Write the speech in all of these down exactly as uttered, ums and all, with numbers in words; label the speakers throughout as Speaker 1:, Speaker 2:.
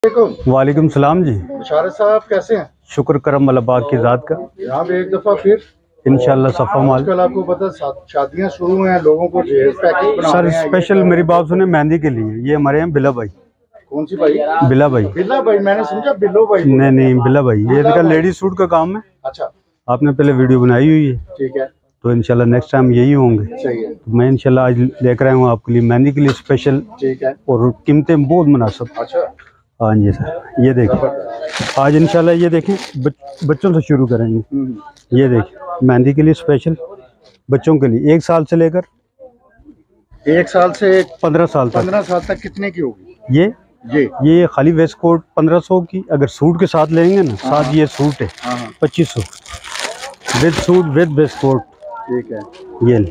Speaker 1: वालेकुम सलाम जी।
Speaker 2: मुशारफ साहब कैसे हैं?
Speaker 1: शुक्र करम अल्लाह की ज़ात का।
Speaker 2: यहाँ पे एक दफ़ा फिर
Speaker 1: इंशाल्लाह सफ़ा माल।
Speaker 2: आजकल आपको पता शादियाँ शुरू हुई हैं, लोगों को पैकेज बना
Speaker 1: सर
Speaker 2: रहे हैं।
Speaker 1: स्पेशल मेरी बात सुने मेहंदी के लिए, ये हमारे यहाँ बिला भाई।
Speaker 2: कौन सी भाई?
Speaker 1: बिला भाई।
Speaker 2: बिल्ला भाई, मैंने समझा बिल्लो भाई।
Speaker 1: नहीं नहीं बिला भाई, ये देखा लेडीज सूट का काम है।
Speaker 2: अच्छा,
Speaker 1: आपने पहले वीडियो बनाई हुई है,
Speaker 2: ठीक है,
Speaker 1: तो इंशाल्लाह नेक्स्ट टाइम यही होंगे।
Speaker 2: सही है।
Speaker 1: तो मैं इंशाल्लाह आज लेकर आया हूँ आपके लिए मेहंदी के लिए स्पेशल,
Speaker 2: ठीक है,
Speaker 1: और कीमतें बहुत मुनासिब।
Speaker 2: अच्छा,
Speaker 1: हाँ जी सर, ये देखिए आज इंशाल्लाह ये देखें बच, बच्चों से शुरू करेंगे। ये देखिए मेहंदी के लिए स्पेशल बच्चों के लिए, एक साल से लेकर
Speaker 2: एक साल से
Speaker 1: पंद्रह साल तक।
Speaker 2: पंद्रह साल तक कितने की होगी
Speaker 1: ये
Speaker 2: ये
Speaker 1: ये खाली वेस्ट कोट पंद्रह सौ की, अगर सूट के साथ लेंगे ना, साथ ये सूट है पच्चीस सौ with suit with waistcoat.
Speaker 2: ठीक है,
Speaker 1: ये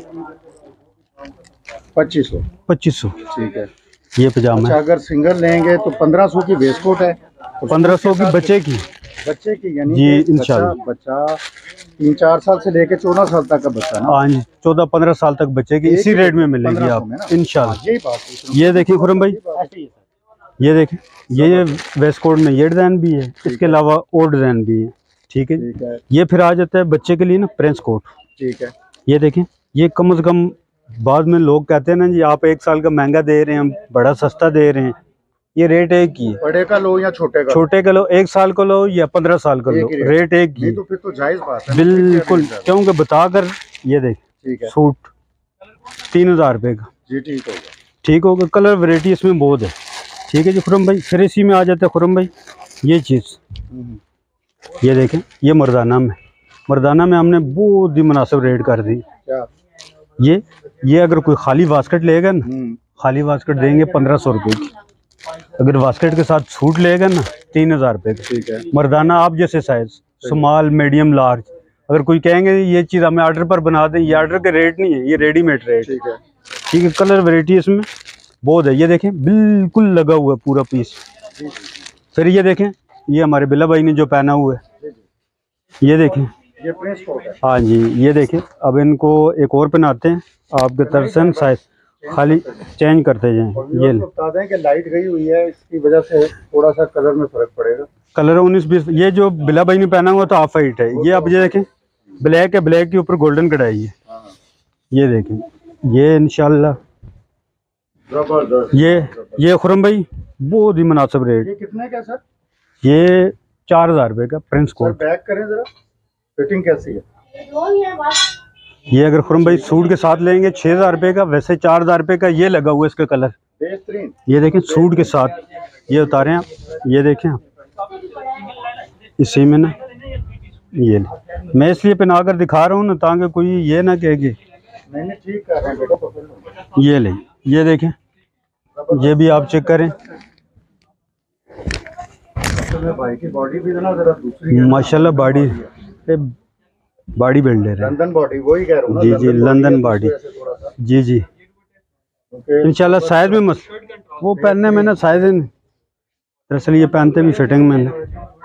Speaker 2: पच्चीस सौ
Speaker 1: पच्चीस सौ
Speaker 2: ठीक है।
Speaker 1: ये पजामा
Speaker 2: अच्छा, अगर सिंगल लेंगे तो पंद्रह सौ की वेस्ट कोट है,
Speaker 1: पंद्रह सौ की बच्चे की
Speaker 2: बच्चे की, यानी
Speaker 1: जी
Speaker 2: बच्चा,
Speaker 1: इंशाल्लाह
Speaker 2: बच्चा तीन चार साल से लेके चौदह साल तक का बच्चा ना।
Speaker 1: हाँ जी, चौदह पंद्रह साल तक बच्चे की इसी रेट में मिलेगी आप इंशाल्लाह।
Speaker 2: यही बात।
Speaker 1: ये देखिए खुरम भाई, ये देखें ये ये वेस्ट कोट में ये डिज़ाइन भी है, इसके अलावा और डिज़ाइन भी है। ठीक है,
Speaker 2: ठीक है।
Speaker 1: ये फिर आ जाता है बच्चे के लिए ना प्रिंस कोट।
Speaker 2: ठीक है,
Speaker 1: ये देखें, ये कम से कम बाद में लोग कहते हैं ना जी आप एक साल का महंगा दे रहे हैं, हम बड़ा सस्ता दे रहे हैं। ये रेट एक ही है,
Speaker 2: बड़े का लो या छोटे का
Speaker 1: छोटे का लो, एक साल का लो या पंद्रह साल का लो, रेट एक ही।
Speaker 2: तो फिर तो जायज बात है
Speaker 1: बिल्कुल, क्योंकि बताकर ये देख
Speaker 2: ठीक है, सूट
Speaker 1: तीन हजार रुपये का।
Speaker 2: जी ठीक होगा,
Speaker 1: ठीक होगा। कलर वैरायटी इसमें बहुत है। ठीक है जी खुरम भाई, फिर इसी में आ जाते हैं खुरम भाई ये चीज़, ये देखें ये मर्दाना में, मर्दाना में हमने बहुत ही मुनासिब रेट कर दी।
Speaker 2: क्या
Speaker 1: ये ये अगर कोई खाली बास्केट लेगा ना, खाली बास्केट देंगे पंद्रह सौ रुपये की, अगर बास्केट के साथ सूट लेगा ना तीन हजार रुपये का।
Speaker 2: ठीक है,
Speaker 1: मर्दाना आप जैसे साइज, स्मॉल मीडियम लार्ज, अगर कोई कहेंगे ये चीज़ हमें ऑर्डर पर बना दें, ये ऑर्डर के रेट नहीं है, ये रेडीमेड रेट।
Speaker 2: ठीक है,
Speaker 1: ठीक है। कलर वैरायटी इसमें बहुत है। ये देखें बिल्कुल लगा हुआ है पूरा पीस। फिर ये देखें ये हमारे बिल्ला भाई ने जो पहना हुआ है, ये देखें
Speaker 2: ये प्रिंस कोट है।
Speaker 1: हाँ जी, ये देखें अब इनको एक और पहनाते हैं आपके तरफ से, साइज खाली चेंज करते जाएं। ये
Speaker 2: बता दें कि लाइट गई हुई है, इसकी वजह से थोड़ा सा कलर में फर्क पड़ेगा।
Speaker 1: कलर उन्नीस बीस, ये जो बिला भाई ने पहना हुआ तो हाफ वाइट है। ये अब ये देखें ब्लैक है, ब्लैक के ऊपर गोल्डन कढ़ाई है। ये देखें ये इंशाल्लाह ये ये खुरम भाई बहुत ही मुनासिब रेट।
Speaker 2: ये कितने का सर?
Speaker 1: ये चार हजार रुपये का प्रिंस कोट।
Speaker 2: पैक करें जरा, फिटिंग कैसी है?
Speaker 1: ये अगर खुरम भाई सूट के साथ लेंगे छः हजार रुपये का, वैसे चार हजार रुपये का। ये लगा हुआ है इसका कलर
Speaker 2: बेहतरीन।
Speaker 1: ये देखें सूट के साथ, ये उतारें आप, ये देखें आप इसी में ना, ये मैं इसलिए पहना कर दिखा रहा हूँ ना ताकि कोई ये ना कहेगी।
Speaker 2: मैंने ठीक कर रहे हैं बेटा।
Speaker 1: ये ले, ये देखें, ये भी आप चेक करें।
Speaker 2: भाई की बॉडी भी ना जरा दूसरी है
Speaker 1: माशाल्लाह, बॉडी बॉडी बिल्डर है,
Speaker 2: लंदन बॉडी, वही कह रहा हूं।
Speaker 1: जी जी लंदन बॉडी, जी जी इंशाल्लाह। साइज में मस वो पहनने में ना साइज, दरअसल ये पहनते भी फिटिंग में ना,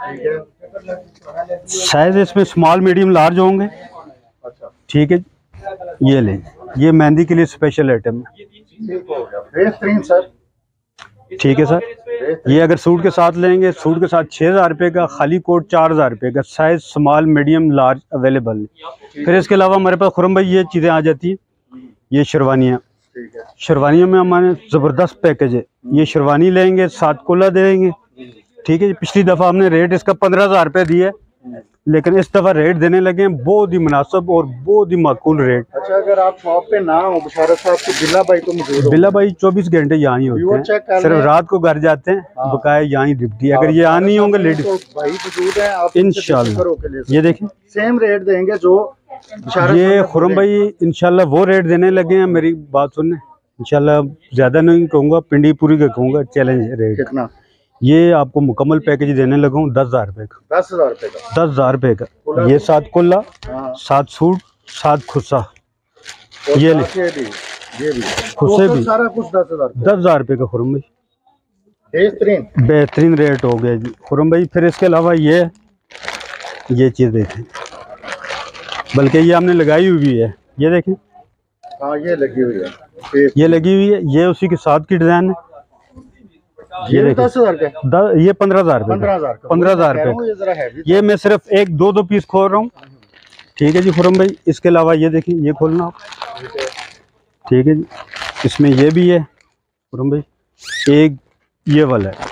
Speaker 1: साइज इसमें स्मॉल मीडियम लार्ज होंगे। ठीक है, ये ले, ये मेहंदी के लिए स्पेशल आइटम है।
Speaker 2: बेहतरीन सर।
Speaker 1: ठीक है सर, ये अगर सूट के साथ लेंगे, सूट के साथ छः हज़ार रुपये का, खाली कोट चार हज़ार रुपये का, size small medium large available है। फिर इसके अलावा हमारे पास खुरम भाई ये चीज़ें आ जाती हैं, ये शेरवानियाँ। शेरवानियों में हमारे ज़बरदस्त पैकेज है। ये शेरवानी लेंगे सात कोला देंगे। ठीक है, पिछली दफ़ा हमने रेट इसका पंद्रह हज़ार रुपये दिया, लेकिन इस दफ़ा रेट देने लगे हैं बहुत ही मुनासिब और बहुत ही माकूल रेट।
Speaker 2: अच्छा, अगर आप शॉप पे ना हो मुशारफ साहब तो बिल्ला भाई तो मौजूद, बिल्ला
Speaker 1: भाई चौबीस घंटे यहाँ ही होते हैं, सिर्फ रात को घर जाते हैं। हाँ। बकाया यहाँ ही डिप्टी, अगर ये यहाँ नहीं होंगे लेडीज
Speaker 2: भाई मौजूद है, आप
Speaker 1: इंशाल्लाह। ये देखें
Speaker 2: सेम रेट देंगे जो
Speaker 1: ये खुरम भाई इंशाल्लाह वो रेट देने लगे हैं। मेरी बात सुनने, इंशाल्लाह ज्यादा नहीं कहूँगा, पिंडी पूरी का कहूँगा चैलेंज रेट।
Speaker 2: कितना? ये
Speaker 1: आपको मुकम्मल पैकेज देने लगा हूँ दस हजार रुपये का।
Speaker 2: दस हजार रुपये का
Speaker 1: दस हजार रुपये का। ये सात कुल्ला, सात सूट, सात खुस्सा, ये ले,
Speaker 2: ये भी
Speaker 1: खुस्से भी,
Speaker 2: सारा कुछ दस हजार
Speaker 1: दस हजार रुपये का खुरम भाई।
Speaker 2: बेहतरीन
Speaker 1: बेहतरीन रेट हो गया जी खुरम भाई। फिर इसके अलावा ये ये चीज़ देखें, बल्कि ये हमने लगाई हुई है, ये देखें।
Speaker 2: हाँ, ये लगी हुई है,
Speaker 1: ये लगी हुई है, ये उसी के साथ की डिज़ाइन है। ये देखिए
Speaker 2: दस हजार का,
Speaker 1: द, ये पंद्रह हजार
Speaker 2: पंद्रह हजार का,
Speaker 1: पंद्रह हजार रुपये
Speaker 2: ये जरा हैवी।
Speaker 1: ये मैं सिर्फ एक दो दो पीस खोल रहा हूँ। ठीक है जी खुरम भाई, इसके अलावा ये देखिए ये खोलना आप। ठीक है जी, इसमें ये भी है खुरम भाई, एक ये वाला है।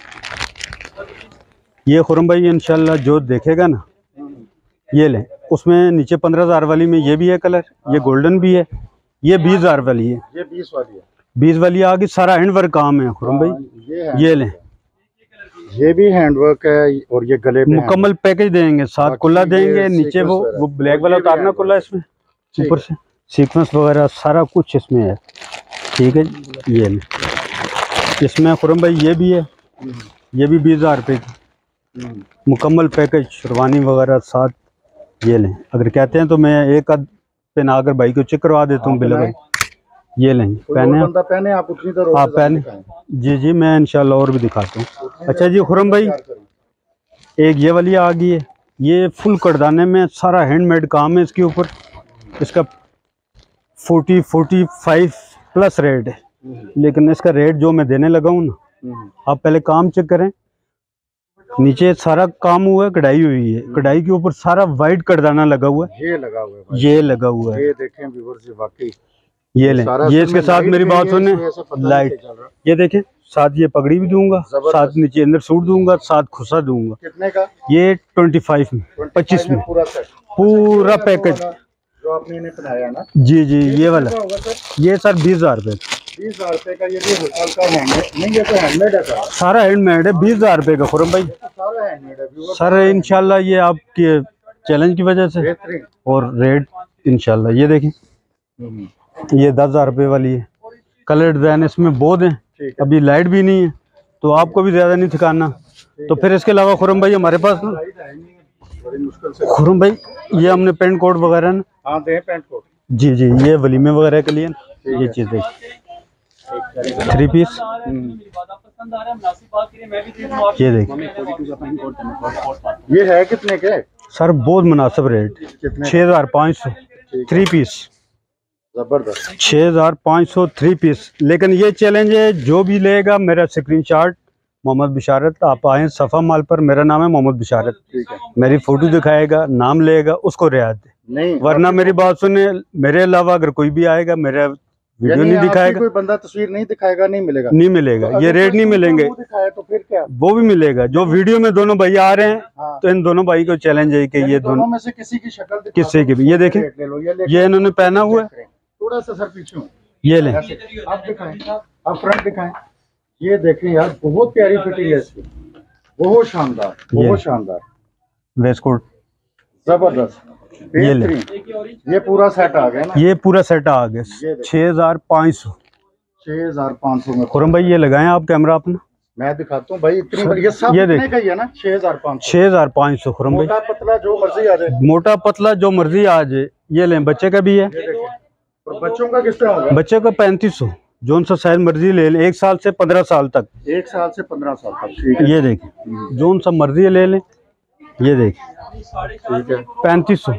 Speaker 1: ये खुरम भाई इंशाल्लाह जो देखेगा ना ये लें। उसमें नीचे पंद्रह हजार वाली में ये भी है कलर, ये गोल्डन भी है, ये बीस हजार वाली है,
Speaker 2: ये बीस वाली है,
Speaker 1: बीस वाली आगे सारा हैंड वर्क काम है खुरम भाई।
Speaker 2: ये,
Speaker 1: ये लें,
Speaker 2: ये भी हैंडवर्क है और ये गले पे
Speaker 1: मुकम्मल पैकेज देंगे, साथ कुल्ला देंगे, नीचे वो वो ब्लैक वाला उतारना कुल्ला इसमें ऊपर से सीक्वेंस वगैरह सारा कुछ इसमें है। ठीक है, ये लें। इसमें खुरम भाई ये भी है, ये भी बीस हजार रुपये की मुकम्मल पैकेज, शेरवानी वगैरह साथ। ये लें, अगर कहते हैं तो मैं एक आध पहना अगर भाई को चेक करवा देता हूँ बिल भाई। ये लें पहने आप,
Speaker 2: पहने आप उतनी देर
Speaker 1: आप पहने। जी जी मैं इंशाल्लाह और भी दिखाता हूँ। अच्छा जी खुरम भाई, एक ये वाली आ गई है, ये फुल करदाने में सारा हैंडमेड काम है इसके ऊपर। इसका forty forty five plus rate है, लेकिन इसका रेट जो मैं देने लगा हूँ ना, आप पहले काम चेक करें। नीचे सारा काम हुआ है, कढ़ाई हुई है, कढ़ाई के ऊपर सारा वाइट करदाना लगा हुआ है,
Speaker 2: ये लगा हुआ है,
Speaker 1: ये लगा हुआ है।
Speaker 2: ये देखें व्यूअर्स, वाकई
Speaker 1: ये लें, ये इसके साथ मेरी बात सुने, लाइट ये देखें, साथ ये पगड़ी भी दूंगा, साथ नीचे अंदर सूट दूंगा, साथ खुसा दूंगा।
Speaker 2: कितने का?
Speaker 1: ये ट्वेंटी फाइव में, पच्चीस में
Speaker 2: पूरा सेट,
Speaker 1: पूरा पैकेज
Speaker 2: जो आपने इन्हें पहनाया ना।
Speaker 1: जी जी ये वाला, ये सर बीस हजार रुपये
Speaker 2: बीस हजार रुपये का। ये भी हल्का हैंडमेड नहीं, ये तो हैंडमेड है,
Speaker 1: सारा हैंडमेड है, बीस हजार रुपये का खुरम भाई
Speaker 2: सारा हैंडमेड है
Speaker 1: सर। इंशाल्लाह ये आपके चैलेंज की वजह से, और रेट इंशाल्लाह ये देखें, ये दस हजार रुपये वाली है। कलर डिजाइन इसमें बहुत हैं, अभी लाइट भी नहीं है तो आपको भी ज़्यादा नहीं ठिकाना। तो फिर इसके अलावा खुरम भाई हमारे पास ना, खुरम भाई ये हमने पेंट कोट वगैरह ना,
Speaker 2: हाँ दे पेंट कोट,
Speaker 1: जी जी ये वलीमे वगैरह के लिए ये चीज़ देखिए, थ्री पीस ये देखिए।
Speaker 2: ये है कितने के
Speaker 1: सर? बहुत मुनासिब रेट, छः हजार पाँच सौ थ्री पीस,
Speaker 2: जबरदस्त,
Speaker 1: छः हजार पाँच सौ थ्री पीस। लेकिन ये चैलेंज है, जो भी लेगा मेरा स्क्रीनशॉट मोहम्मद बिशारत, आप आए सफ़ा माल पर, मेरा नाम है मोहम्मद बिशारत,
Speaker 2: ठीक है,
Speaker 1: मेरी फ़ोटो दिखाएगा, नाम लेगा, उसको रियायत दे।
Speaker 2: नहीं
Speaker 1: वरना मेरी बात सुने, मेरे अलावा अगर कोई भी आएगा मेरा वीडियो नहीं दिखाएगा,
Speaker 2: कोई बंदा तस्वीर नहीं दिखाएगा, नहीं मिलेगा,
Speaker 1: नहीं मिलेगा। तो ये रेट नहीं मिलेंगे,
Speaker 2: तो फिर क्या?
Speaker 1: वो भी मिलेगा। जो वीडियो में दोनों भाई आ रहे हैं,
Speaker 2: हाँ।
Speaker 1: तो इन दोनों भाई को चैलेंज है कि ये दोनों
Speaker 2: में से किसी की शक्ल,
Speaker 1: किसी की भी, ये देखें, ये इन्होंने पहना हुआ है,
Speaker 2: थोड़ा सा सर पीछे,
Speaker 1: ये लें,
Speaker 2: आप दिखाएं, आप फ्रंट दिखाएं। ये देखें यार, बहुत प्यारी फिटिंग है इसकी, बहुत शानदार, बहुत शानदार
Speaker 1: वेस्ट कोट,
Speaker 2: जबरदस्त,
Speaker 1: ये ले,
Speaker 2: ये पूरा सेट आ गया ना,
Speaker 1: ये पूरा सेट आ गया छः हजार पाँच सौ
Speaker 2: छः हजार पाँच सौ में।
Speaker 1: खुरम भाई ये लगाएं आप कैमरा अपना,
Speaker 2: मैं दिखाता हूँ भाई, इतनी बड़ी, ये सब
Speaker 1: ये
Speaker 2: इतने का ही है ना, छः हजार पाँच सौ,
Speaker 1: छः हजार पाँच सौ खुरम भाई,
Speaker 2: मोटा पतला जो मर्जी आ जाए,
Speaker 1: मोटा पतला जो मर्जी आ जाए। ये लें, बच्चे का भी है,
Speaker 2: और बच्चों का किस तरह होगा?
Speaker 1: बच्चे का पैंतीस सौ, जोन सा साइज मर्जी ले लें, एक साल से पंद्रह साल तक,
Speaker 2: एक साल से पंद्रह साल तक, ठीक है।
Speaker 1: ये देखें, जोन सा मर्जी ले लें, ये देखें,
Speaker 2: ठीक है,
Speaker 1: पैंतीस सौ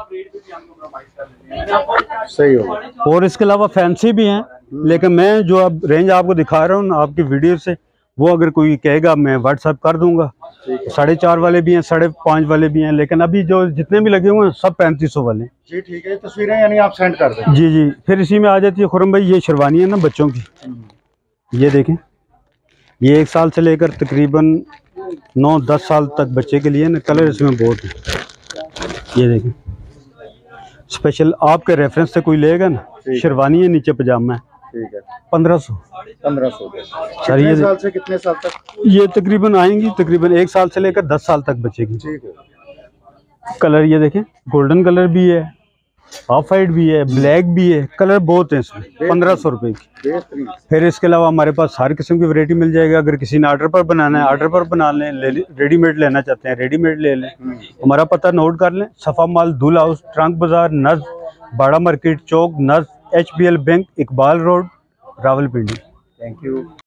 Speaker 2: सही होगा।
Speaker 1: और इसके अलावा फैंसी भी हैं, लेकिन मैं जो अब रेंज आपको दिखा रहा हूँ आपकी वीडियो से, वो अगर कोई कहेगा मैं व्हाट्सएप कर दूंगा। साढ़े चार वाले भी हैं, साढ़े पाँच वाले भी हैं, लेकिन अभी जो जितने भी लगे हुए हैं सब पैंतीस सौ वाले।
Speaker 2: जी ठीक है, तस्वीरें यानी आप सेंड कर दें।
Speaker 1: जी जी, फिर इसी में आ जाती है खुरम भाई, ये शेरवानी है ना बच्चों की, ये देखें, ये एक साल से लेकर तकरीबन नौ दस साल तक बच्चे के लिए ना, कलर इसमें बहुत है। ये देखें, स्पेशल आपके रेफरेंस से कोई लेगा ना, शेरवानी है, नीचे पजामा है,
Speaker 2: ठीक है,
Speaker 1: पंद्रह सौ
Speaker 2: पंद्रह सौ
Speaker 1: सर। ये
Speaker 2: साल से कितने साल तक?
Speaker 1: ये तकरीबन आएंगी तकरीबन एक साल से लेकर दस साल तक बचेगी।
Speaker 2: ठीक है,
Speaker 1: कलर ये देखें, गोल्डन कलर भी है, ऑफ वाइट भी है, ब्लैक भी है, कलर बहुत है इसमें, पंद्रह सौ रुपये की। फिर इसके अलावा हमारे पास हर किस्म की वैरायटी मिल जाएगी। अगर किसी ने ऑर्डर पर बनाना है ऑर्डर पर बना लें, ले, रेडीमेड लेना चाहते हैं रेडीमेड ले लें। हमारा पता नोट कर लें, सफ़ा माल, दूल्हा हाउस, ट्रंक बाजार, नज, बाड़ा मार्केट चौक, नज, H B L bank, Iqbal road, Rawalpindi.
Speaker 2: Thank you.